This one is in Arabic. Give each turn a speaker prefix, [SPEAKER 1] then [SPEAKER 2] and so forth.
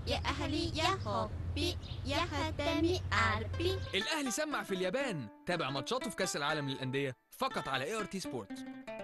[SPEAKER 1] يا أهلي يا حبي يا ختامي قلبي.
[SPEAKER 2] الأهلي سمع في اليابان. تابع ماتشاته في كأس العالم للأندية فقط على ART سبورت.